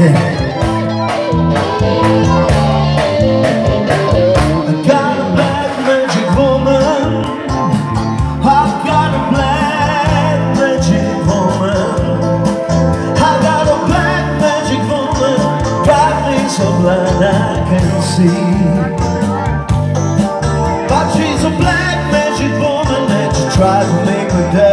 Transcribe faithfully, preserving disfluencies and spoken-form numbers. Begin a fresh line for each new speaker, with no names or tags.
I got a black magic woman. I got a black magic woman. I got a black magic woman. Got me so blind I can't see. But she's a black magic woman that you try to make me die.